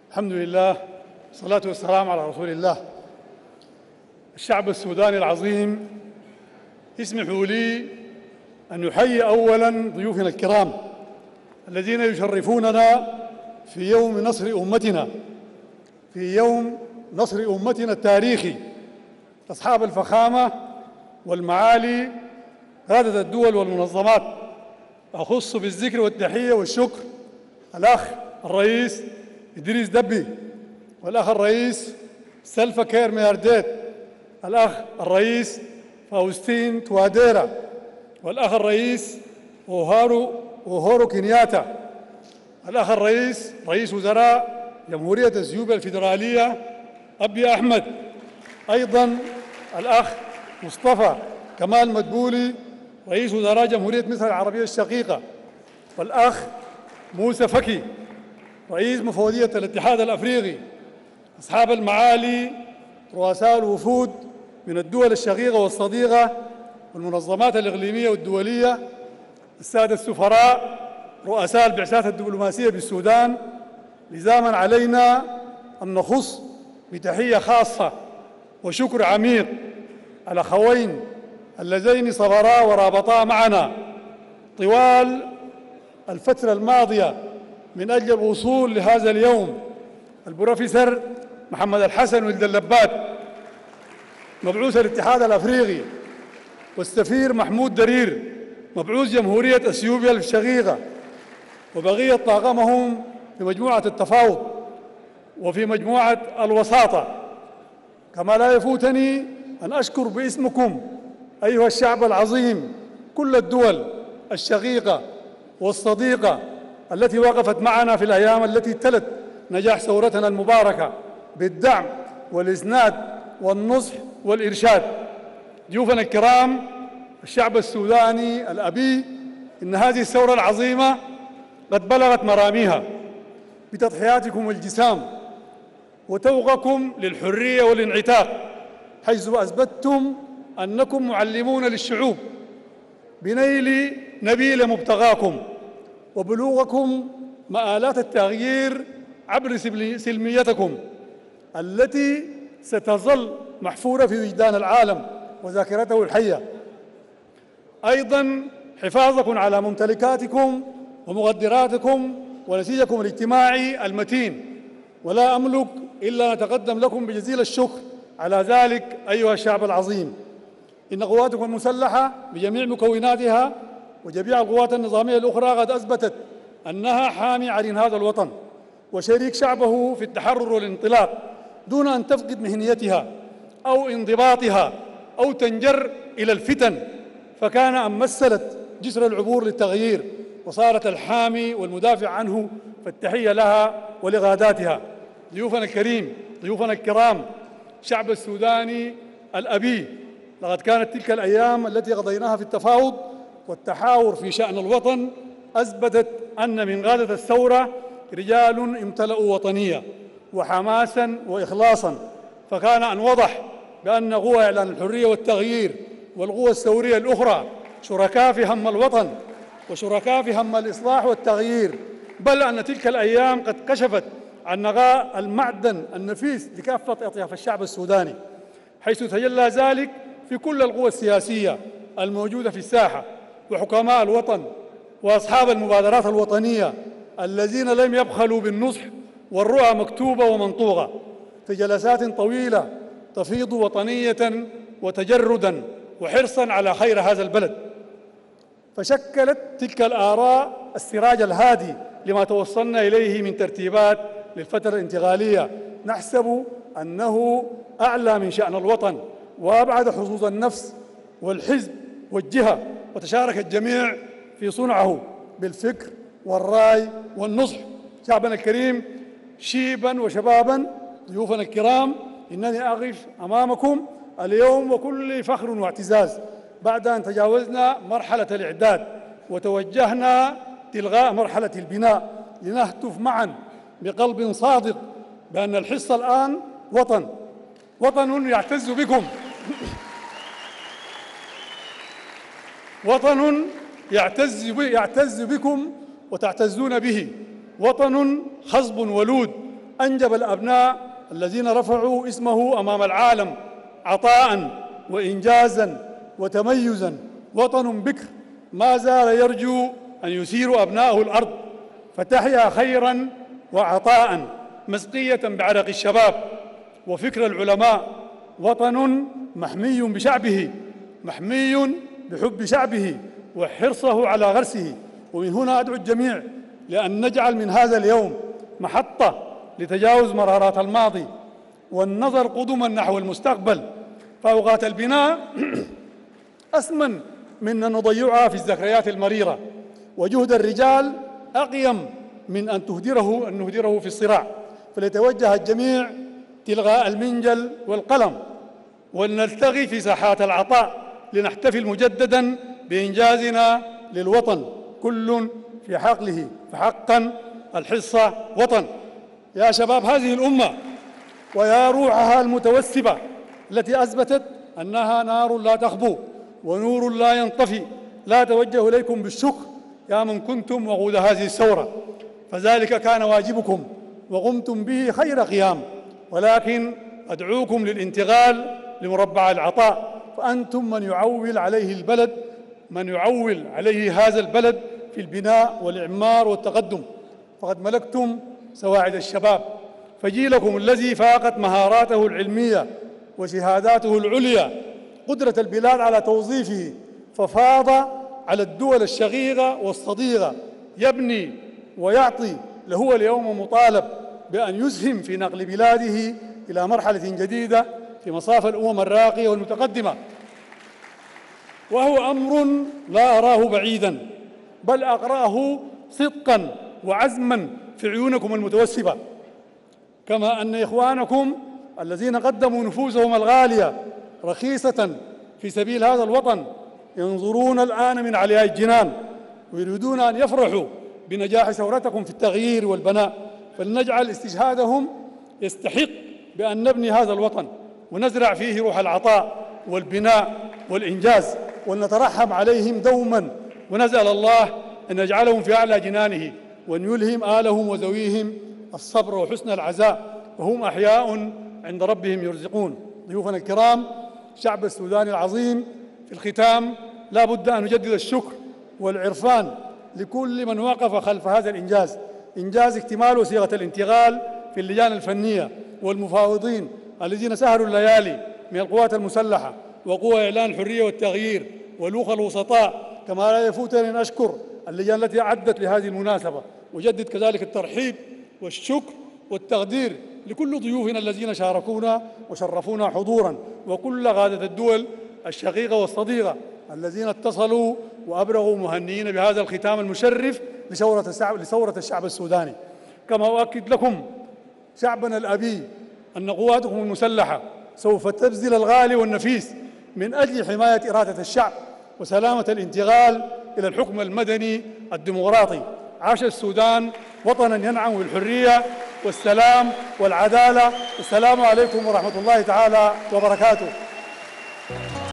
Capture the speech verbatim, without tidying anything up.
الحمد لله والصلاة والسلام على رسول الله. الشعب السوداني العظيم، اسمحوا لي أن نحيي أولاً ضيوفنا الكرام الذين يشرفوننا في يوم نصر أمتنا، في يوم نصر أمتنا التاريخي، أصحاب الفخامة والمعالي قادة الدول والمنظمات. أخص بالذكر والتحية والشكر الأخ الرئيس إدريس دبي، والأخ الرئيس سلفا كير ميارديت، الأخ الرئيس فاوستين تواديرا، والأخ الرئيس أوهارو أوهورو كينياتا، الأخ الرئيس رئيس وزراء جمهورية اثيوبيا الفيدرالية أبي أحمد، أيضا الأخ مصطفى كمال مدبولي رئيس وزراء جمهورية مصر العربية الشقيقة، والأخ موسى فكي رئيس مفوضية الاتحاد الأفريقي، أصحاب المعالي رؤساء الوفود من الدول الشقيقة والصديقة والمنظمات الإقليمية والدولية، السادة السفراء، رؤساء البعثات الدبلوماسية بالسودان، لزاما علينا أن نخص بتحية خاصة وشكر عميق الأخوين اللذين صبرا ورابطا معنا طوال الفترة الماضية من أجل الوصول لهذا اليوم، البروفيسور محمد الحسن ولد اللبات مبعوث الاتحاد الأفريقي، والسفير محمود درير مبعوث جمهورية اثيوبيا الشقيقة، وبقية طاقمهم في مجموعة التفاوض وفي مجموعة الوساطة. كما لا يفوتني أن أشكر باسمكم أيها الشعب العظيم كل الدول الشقيقة والصديقة التي وقفت معنا في الأيام التي تلت نجاح ثورتنا المباركة بالدعم والإسناد والنصح والإرشاد. ضيوفنا الكرام، الشعب السوداني الأبي، إن هذه الثورة العظيمة قد بلغت مراميها بتضحياتكم الجسام وتوغكم للحرية والانعتاق، حيث أثبتتم أنكم معلمون للشعوب بنيل نبيل مبتغاكم وبلوغكم مآلات التغيير عبر سلميتكم التي ستظل محفورة في وجدان العالم وذاكرته الحية. أيضاً حفاظكم على ممتلكاتكم ومقدراتكم ونسيجكم الاجتماعي المتين، ولا أملك إلا أن أتقدم لكم بجزيل الشكر على ذلك أيها الشعب العظيم. إن قواتكم المسلحة بجميع مكوناتها وجميع القوات النظامية الأخرى قد أثبتت أنها حامي عرين هذا الوطن وشريك شعبه في التحرر والانطلاق دون أن تفقد مهنيتها أو انضباطها أو تنجر إلى الفتن، فكان أن مثلت جسر العبور للتغيير وصارت الحامي والمدافع عنه، فالتحية لها ولغاداتها. ضيوفنا الكريم ضيوفنا الكرام، الشعب السوداني الأبي، لقد كانت تلك الأيام التي قضيناها في التفاوض والتحاور في شأن الوطن أثبتت أن من قادة الثورة رجال امتلأوا وطنية وحماسا وإخلاصا، فكان أن وضح بأن قوى إعلان الحرية والتغيير والقوى الثورية الأخرى شركاء في هم الوطن وشركاء في هم الإصلاح والتغيير، بل أن تلك الأيام قد كشفت عن نقاء المعدن النفيس لكافة أطياف الشعب السوداني، حيث تجلى ذلك في كل القوى السياسية الموجودة في الساحة وحكماء الوطن وأصحاب المبادرات الوطنية الذين لم يبخلوا بالنصح والرؤى مكتوبة ومنطوقة في جلسات طويلة تفيض وطنية وتجردا وحرصا على خير هذا البلد. فشكلت تلك الآراء السراج الهادي لما توصلنا إليه من ترتيبات للفترة الانتقالية، نحسب أنه أعلى من شأن الوطن وأبعد حظوظ النفس والحزب والجهة، وتشارك الجميع في صنعه بالفكر والرأي والنصح. شعبنا الكريم، شيبا وشبابا، ضيوفنا الكرام، إنني أقف أمامكم اليوم وكل فخر واعتزاز بعد أن تجاوزنا مرحلة الإعداد وتوجهنا تلغاء مرحلة البناء، لنهتف معا بقلب صادق بأن الحصة الآن وطن وطن يعتز بكم، وطن يعتز يعتز بكم وتعتزون به، وطن خصب ولود أنجب الأبناء الذين رفعوا اسمه أمام العالم عطاء وإنجازا وتميزا. وطن بكر ما زال يرجو أن يثير أبناءه الأرض فتحيا خيرا وعطاء مسقية بعرق الشباب وفكر العلماء. وطن محمي بشعبه، محمي بحب شعبه وحرصه على غرسه. ومن هنا أدعو الجميع لأن نجعل من هذا اليوم محطة لتجاوز مرارات الماضي والنظر قدما نحو المستقبل، فأوقات البناء أثمن من أن نضيعها في الذكريات المريرة، وجهد الرجال أقيم من أن تهدره أن نهدره في الصراع. فليتوجه الجميع تلغاء المنجل والقلم ولنلتغي في ساحات العطاء لنحتفل مجددا بإنجازنا للوطن، كل في حقله. فحقا الحصة وطن. يا شباب هذه الأمة ويا روحها المتوسبة التي أثبتت أنها نار لا تخبو ونور لا ينطفي، لا أتوجه إليكم بالشكر يا من كنتم وقود هذه الثورة، فذلك كان واجبكم وقمتم به خير قيام، ولكن أدعوكم للانتقال لمربع العطاء، فأنتم من يعول عليه البلد، من يعول عليه هذا البلد في البناء والإعمار والتقدم. فقد ملكتم سواعد الشباب، فجيلكم الذي فاقت مهاراته العلمية وشهاداته العليا قدرة البلاد على توظيفه، ففاض على الدول الشقيقة والصديقة يبني ويعطي. لهو اليوم مطالب بأن يسهم في نقل بلاده إلى مرحلة جديدة في مصاف الأمم الراقية والمتقدمة، وهو أمر لا أراه بعيدا، بل أقرأه صدقا وعزما في عيونكم المتوسبة، كما أن إخوانكم الذين قدموا نفوسهم الغالية رخيصة في سبيل هذا الوطن ينظرون الآن من علياء الجنان ويريدون أن يفرحوا بنجاح ثورتكم في التغيير والبناء. فلنجعل استشهادهم يستحق بأن نبني هذا الوطن ونزرع فيه روح العطاء والبناء والإنجاز، ولنترحم عليهم دوما ونسأل الله أن يجعلهم في أعلى جنانه وأن يلهم آلهم وذويهم الصبر وحسن العزاء وهم أحياء عند ربهم يرزقون. ضيوفنا الكرام، شعب السودان العظيم، في الختام لا بد أن نجدد الشكر والعرفان لكل من وقف خلف هذا الإنجاز، إنجاز اكتمال وصيغة الانتقال في اللجان الفنية والمفاوضين الذين سهروا الليالي من القوات المسلحة وقوى إعلان الحرية والتغيير والأخوة الوسطاء. كما لا يفوتني أن أشكر اللجان التي أعدت لهذه المناسبة، وجدد كذلك الترحيب والشكر والتقدير لكل ضيوفنا الذين شاركونا وشرفونا حضورا، وكل قادة الدول الشقيقة والصديقة الذين اتصلوا وأبرغوا مهنيين بهذا الختام المشرف لثورة الشعب, لثورة الشعب السوداني. كما أؤكد لكم شعبنا الأبي أن قواتكم المسلحة سوف تبذل الغالي والنفيس من أجل حماية إرادة الشعب وسلامة الانتقال إلى الحكم المدني الديمقراطي. عاش السودان وطنا ينعم بالحرية والسلام والعدالة. السلام عليكم ورحمة الله تعالى وبركاته.